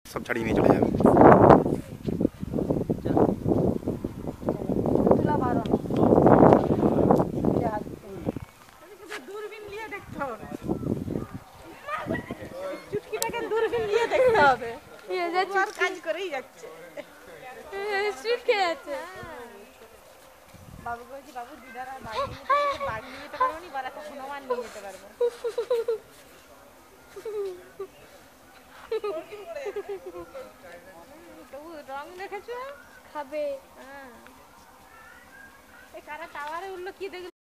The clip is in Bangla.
সব ছাড়িয়ে নিয়ে চলে যাবে। দূরবীন নিয়ে দেখতে হবে, চুটকিটাকে দূরবীন নিয়ে দেখতে হবে। আর কাজ করেই যাচ্ছে, স্ট্রিট খেয়ে যাচ্ছে। বাবু বলছি, বাবু দিদারা বাঘ নিয়ে যেতে পারবো নি, বারা হনুমান নিয়ে যেতে পারবো। তবু রং দেখেছো, খাবে। হ্যাঁ। এই কারা টাওয়ারে উঠলো কি দেখলো।